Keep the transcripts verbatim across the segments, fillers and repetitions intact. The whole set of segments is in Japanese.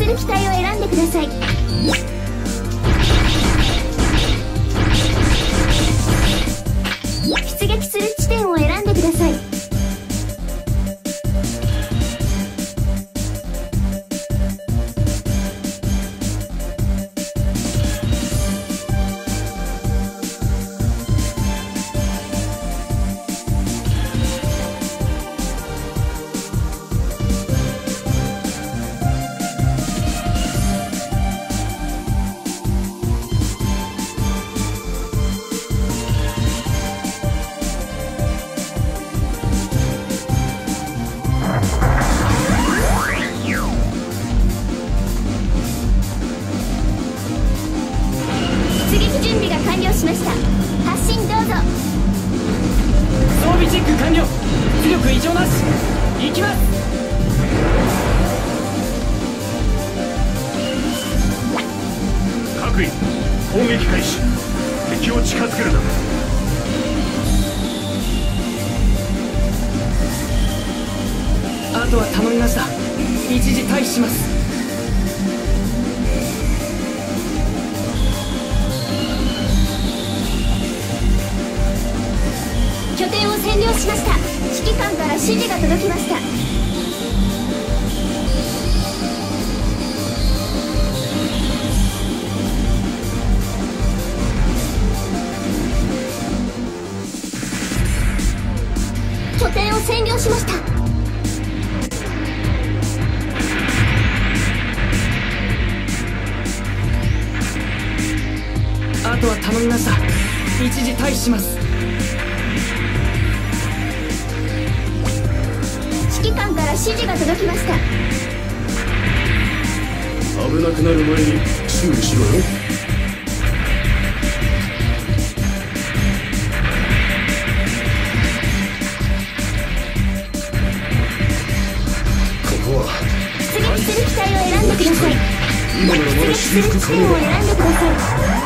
する機体を選んでください。出撃する地点を選んでください。 攻撃開始。敵を近づけるな。 あとは頼みました。一時退避します。 拠点を占領しました。指揮官から指示が届きました。拠点を占領しました。 あとは頼みました。一時退避します。 指揮官から指示が届きました。 危なくなる前に修理しろよ。 出撃する機体を選んでください。 今ならまだ修復可能だ。 出撃する地点を選んでください。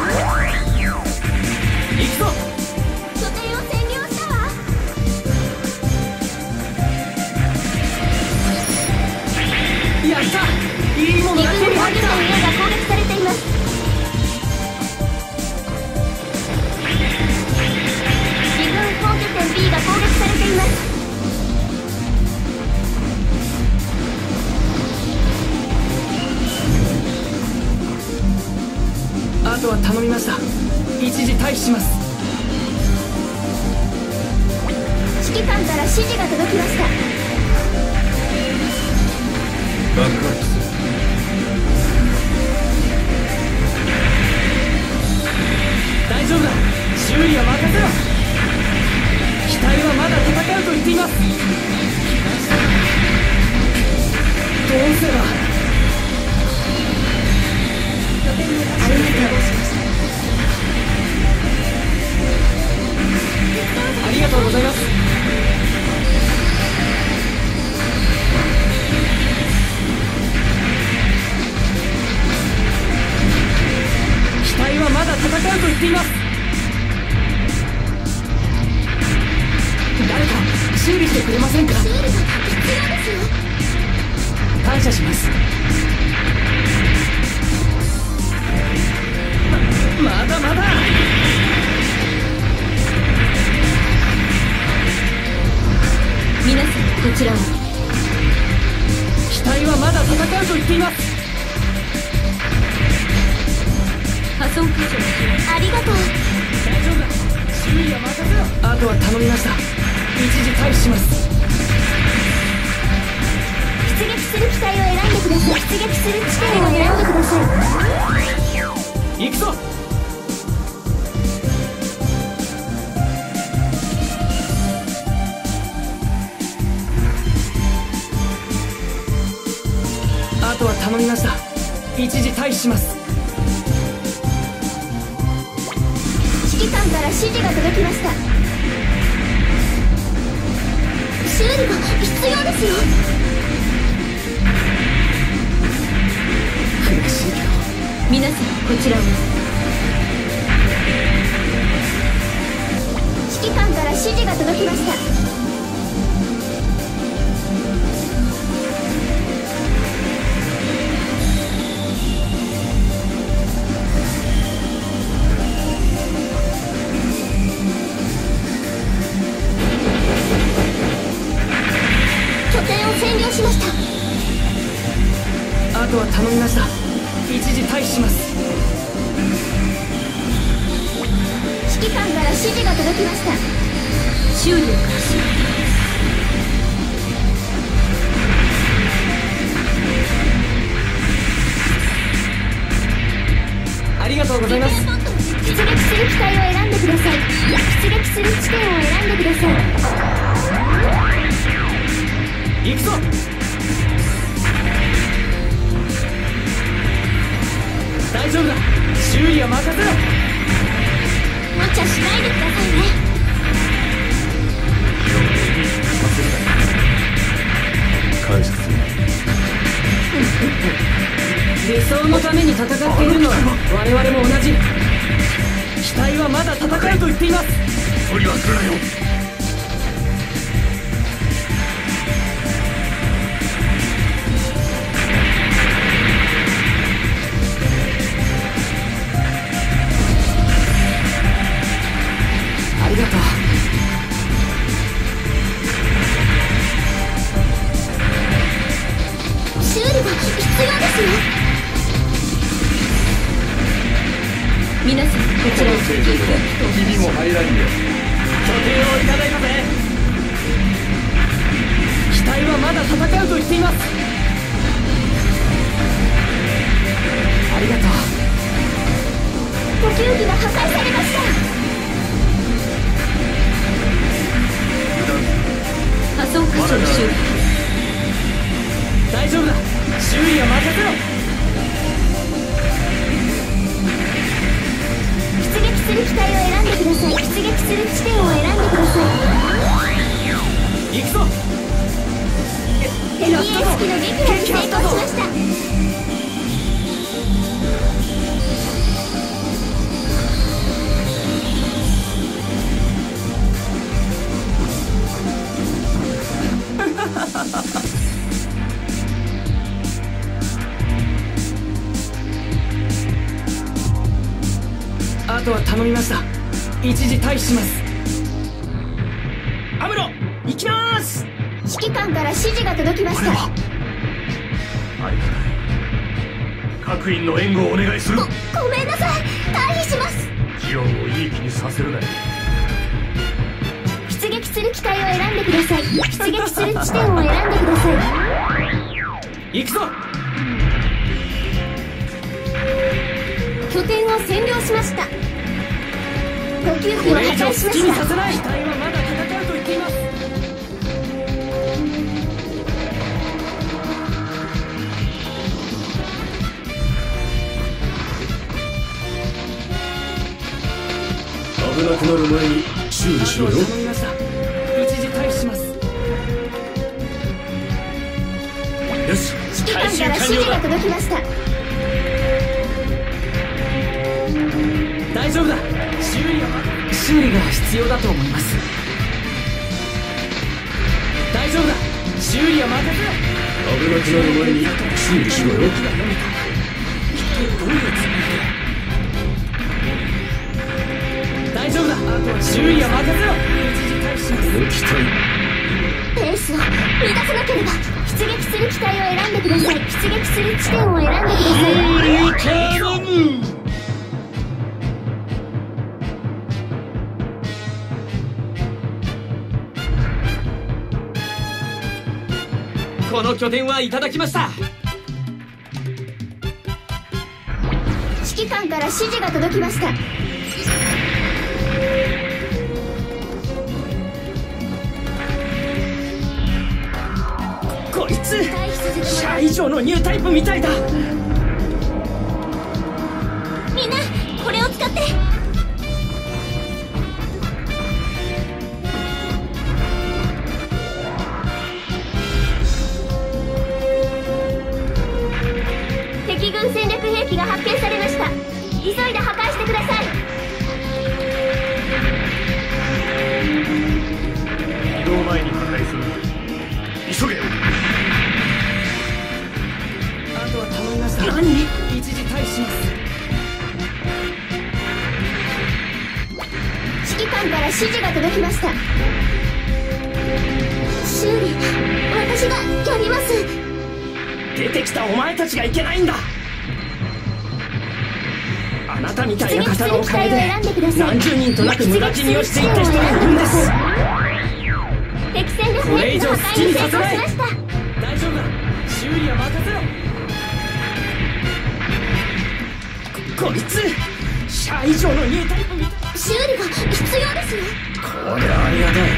行くぞ。 拠点を占領したわ。 やった。いいものが手に入った。 陸軍砲撃が攻撃されています。陸軍砲拠点 B が攻撃されています。 あとは頼みました。一時退避します。 指揮官から指示が届きました。 バックアップする。 大丈夫だ。修理は任せろ。機体はまだ戦うと言っています。どうすれば。 ありがとう。 ありがとうございます。機体はまだ戦うと言っています。誰か修理してくれませんか。 修理が必要ですよ。 感謝します。ままだまだ。 皆さんこちらを。 機体はまだ戦うと言っています。 破損箇所。ありがとう。 大丈夫だ。修理は任せろ。あとは頼みました。一時退避します。 出撃する機体を選んでください。出撃する地点を選んでください。 行くぞ。あとは頼みました。一時退避します。 指揮官から指示が届きました。修理が必要ですよ。 悔しいけど。 皆さんこちらを。指揮官から指示が届きました。 あとは頼みました。一時退避します。 指揮官から指示が届きました。修理を開始。 ありがとうございます。 出撃する機体を選んでください。出撃する地点を選んでください。 行くぞ。大丈夫だ。修理は任せろ。 無茶しないでくださいね。 感謝する。 理想のために戦っているのは我々も同じ。機体はまだ戦うと言っています。 無理はするなよ。 ありがとう。 修理が必要ですよ。皆さん、こちらを聞いて君も入らんよ。 拠点をいただいたぜ。機体はまだ戦うと言っています。ありがとう。 補給機が破壊されました。破損箇所の修理。 大丈夫だ。修理は任せろ。 出撃する機体を選んでください。出撃する地点を選んでください。 行くぞ。 敵エース機の撃破に成功しました。 あとは頼みました。一時退避します。アムロ、行きまーす。 指揮官から指示が届きました。 ありがたい。各員の援護をお願いする。 ご、ごめんなさい。退避します。 ジオンをいい気にさせるなよ。 出撃する機体を選んでください。出撃する地点を選んでください。 行くぞ。 拠点を占領しました。補給機を破これ以上壊しま好きにした。 させない。機体はまだ戦うと言っています。 危なくなる前に修理しろよ。 頼みました。一時退避します。 よし、 指揮官から指示が届きました。 大丈夫だ。修理は修理が必要だと思います。大丈夫だ。修理は任せろ。 危なくなる前に修理しろよ。 どういうつもりだ。大丈夫だ。修理は任せろ。一時退避します。 この機体、 ペースを乱さなければ。出撃する機体を選んでください。出撃する地点を選んでください。 頼む。 この拠点はいただきました。 指揮官から指示が届きました。 こいつ退避させてもシらう。 ャア以上のニュータイプみたいだ。 みんなこれを使って。敵軍戦略兵器が発見されました。急いで破壊してください。 移動前に破壊する。急げ。 あとは頼みました。 何？ 一時退避します。 指揮官から指示が届きました。修理、私がやります。 出てきたお前たちがいけないんだ。あなたみたいな方のおかげで何十人となく無駄死にをしていった人がいるんです。 敵戦力これ以上好きにさせない。 しました。 大丈夫だ、修理は任せろ。こ, こいつシャア以上のニュータイプみたい。 修理が必要ですよ。 これはありがたい。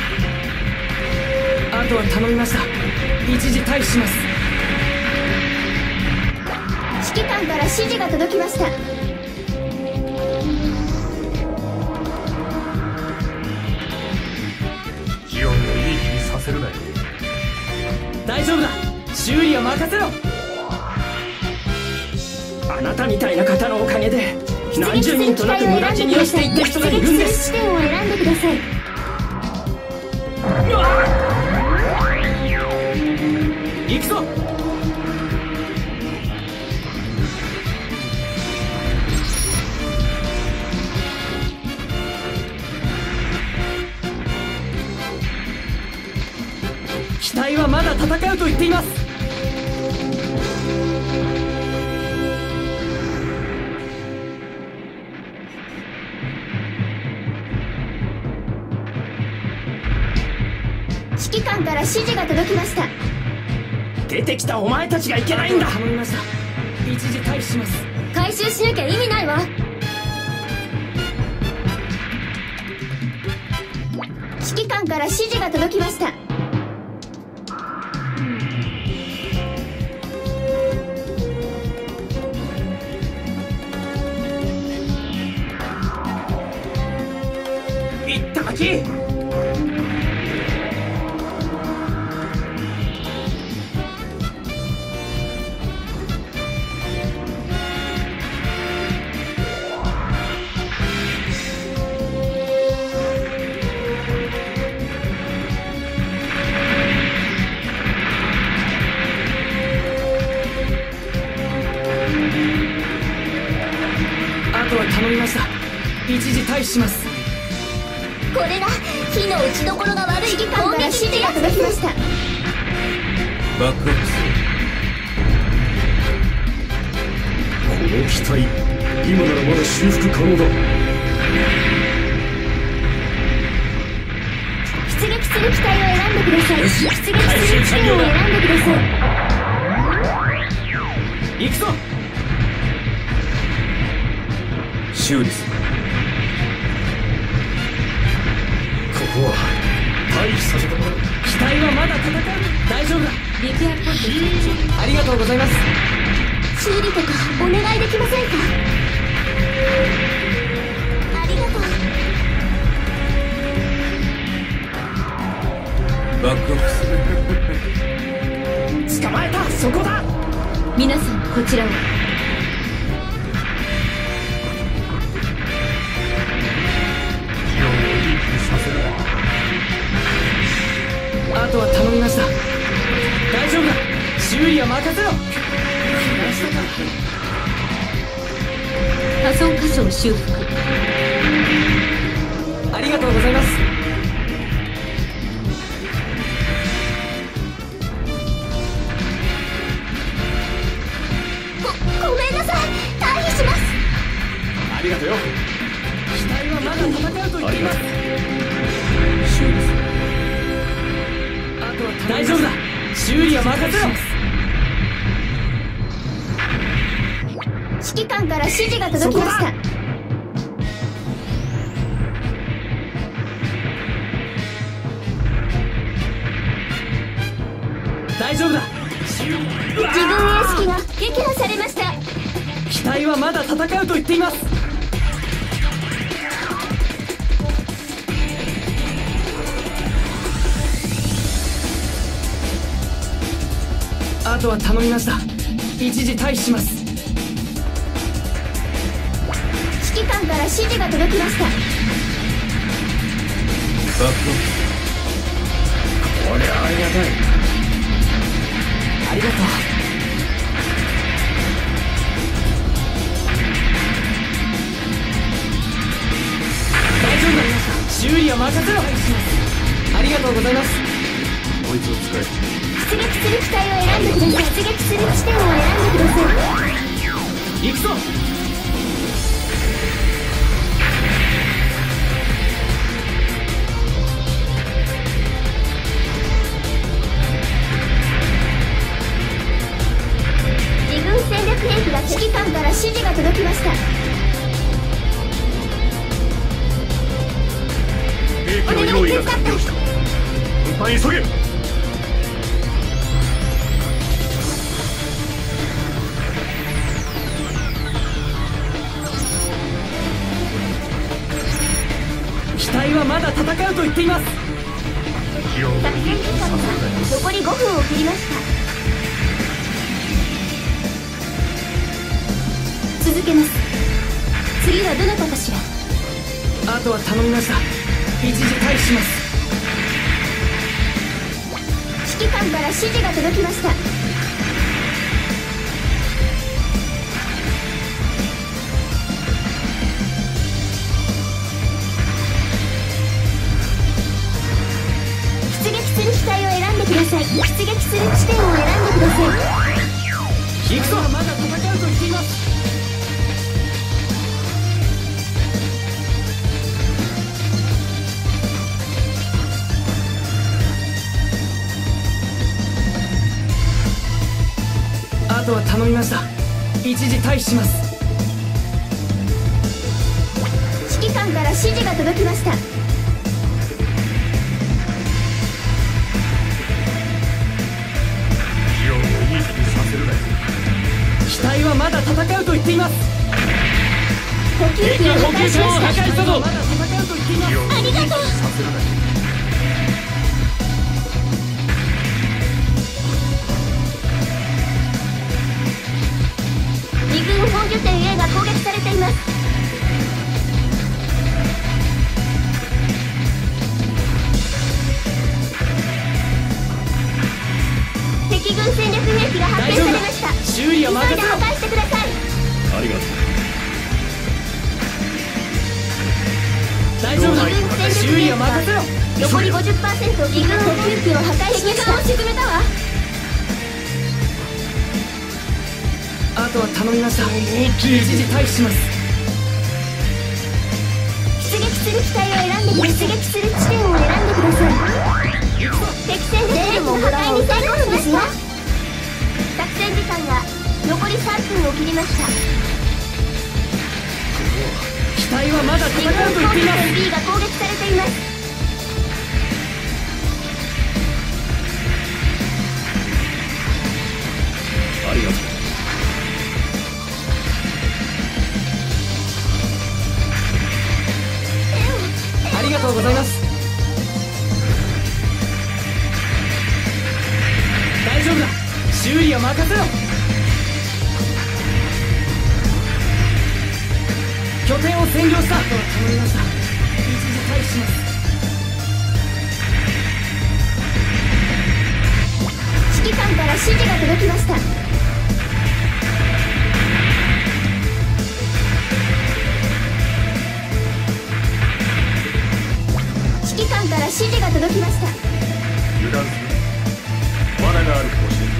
あとは頼みました。一時退避します。 指揮官から指示が届きました。 ジオンをいい気にさせるなよ。 大丈夫だ、修理は任せろ。あなたみたいな方のおかげで何十人となく無駄死にをしていった人がいるんです。 出撃する地点を選んでください。 行くぞ。機体はまだ戦うと言っています。 指揮官から指示が届きました。 出てきたお前たちがいけないんだ。頼みました。一時退避します。 回収しなきゃ意味ないわ。指揮官から指示が届きました。 いったまき。頼みました。一時退避します。 これが火の打ちどころが悪い。指揮官から指示が届きました。 バックアップする。この機体、今ならまだ修復可能だ。 出撃する機体を選んでください。出撃する地点を選んでください。 行くぞ。 修理する。ここは退避させてもらう。 機体はまだ戦う。大丈夫だ。 リペアポイント設置。 ありがとうございます。 修理とかお願いできませんか。ありがとう。 バックアップする。 捕まえた。そこだ。 皆さんこちらを。あとは頼みました。大丈夫だ、修理は任せろ。 破損箇所を修復。 ありがとうございます。 ごごめんなさい、退避します。 ありがとうよ。機体はまだ戦うと言っています。 修理する。 大丈夫だ、修理は任せろ。 指揮官から指示が届きました。 大丈夫だ。 自分エース機が撃破されました。 機体はまだ戦うと言っています。あとは頼みました。一時退避します。 指揮官から指示が届きました。 バックアップ。これはありがたい。 ありがとう。大丈夫だ。修理は任せろ。ありがとうございます。 こいつを使え。 出撃する機体を選んでください。出撃する地点を選んでください。 行くぞ。 自軍戦略兵器が指揮官から指示が届きました。 兵器の用意が完了した。運搬急げ。 機体はまだ戦うと言っています。 作戦時間が残りごふんを切りました。続けます。次はどなたかしら。 あとは頼みました。一時退避します。 指揮官から指示が届きました。出撃する機体を選んでください。出撃する地点を選んでください。 行くぞ。まだ戦うと言っています。あとは頼みました。一時退避します。 指揮官から指示が届きました。 機体はまだ戦うと言っています。 補給機を破壊しました。 まだ戦うと言っています。 ありがとう。二軍本拠点 A が攻撃されています。敵軍戦略兵器が発見されました。 修理は任せろ。 急いで破壊してください。 ありがとう。 大丈夫だ。修理は任せろ。 残り ごじゅっパーセント。二軍補給機を破壊しました。敵軍を沈めたわ。 あとは頼みました。一時退避します。 出撃する機体を選んでください。出撃する地点を選んでください。敵戦でレールも破壊に成功しますよ。作戦時間が残りさんぷんを切りました。 機体はまだ戦うと言っています。 B が攻撃されています。 ありがとう。 ありがとうございます。大丈夫だ。修理は任せろ。拠点を占領した。あとは頼みました。一時退避します。 指揮官から指示が届きました。指揮官から指示が届きました。 油断する。罠があるかもしれない。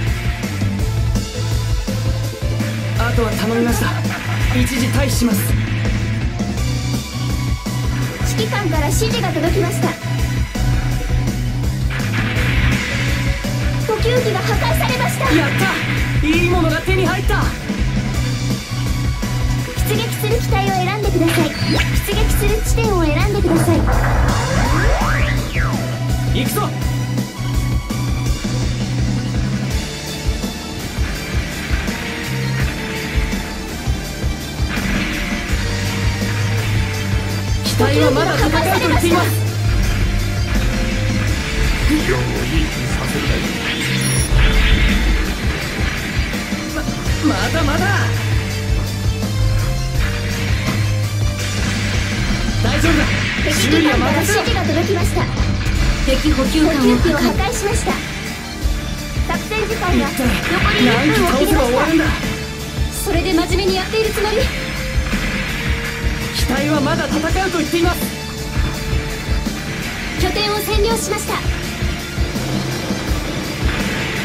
あとは頼みました。一時退避します。 指揮官から指示が届きました。補給機が破壊されました。 やった。いいものが手に入った。 出撃する機体を選んでください。出撃する地点を選んでください。 行くぞ。機体はまだ戦うと言っています。 今日もいい気にさせるなよ。 ままだまだ。大丈夫だ。 敵修理機関からは任せろ。 指示が届きました。 敵補給補艦を給機を破破壊。 壊しました。作戦時間が一体残り何機いっぷんを倒せ切りましば終わるんだ。 た。それで真面目にやっているつもり。 機体はまだ戦うと言っています。 拠点を占領しました。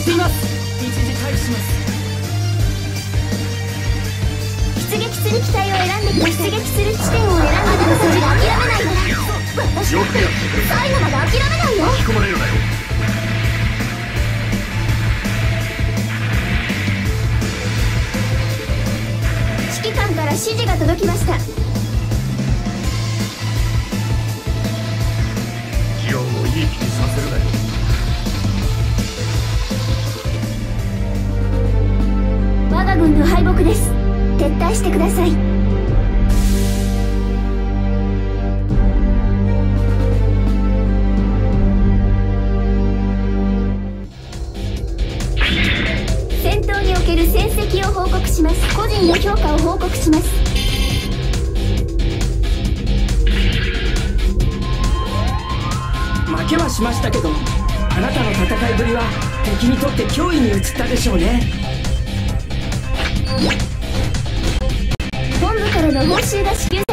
しています。一時退避します。 出撃する機体を選んでください。出撃する地点を選んでください。諦めないから私よくやってくれた。 最後まで諦めないよ。 巻き込まれるなよ。 指揮官から指示が届きました。 ジオンをいい気にさせるなよ。 我が軍の敗北です。撤退してください。戦闘における戦績を報告します。個人の評価を報告します。 負けはしましたけど、あなたの戦いぶりは敵にとって脅威に移ったでしょうね。 本部からの報酬が支給さ